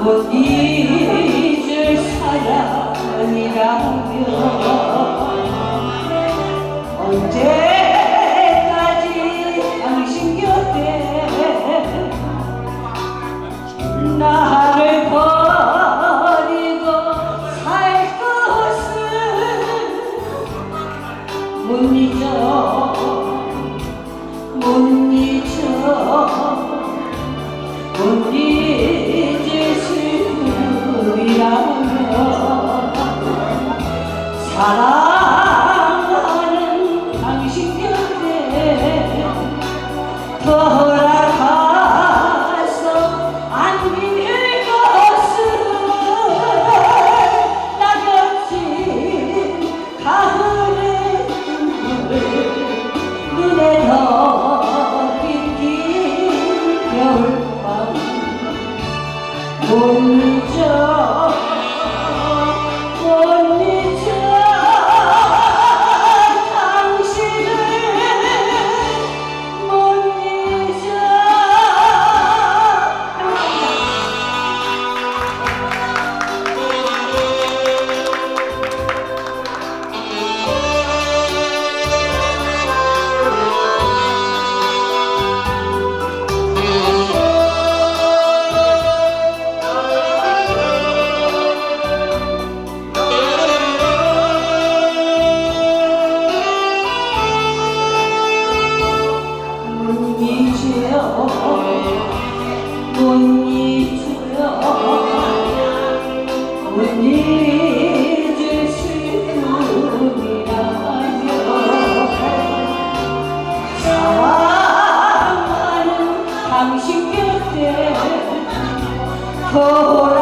못 잊을 사랑이라면 언제까지 당신 곁에 나를 버리고 살 것을 못 잊어 못 잊어 못 잊을 슬픔이라면 사랑하는 당신 곁에 돌아가서 안길 것은 낙엽진 가을의 눈물 눈에 더 빗긴 겨울밤 못 잊어 못 잊어 당신을 못 잊어. 못 잊어요 못 잊을 슬픔이라면 사랑하는 당신 곁에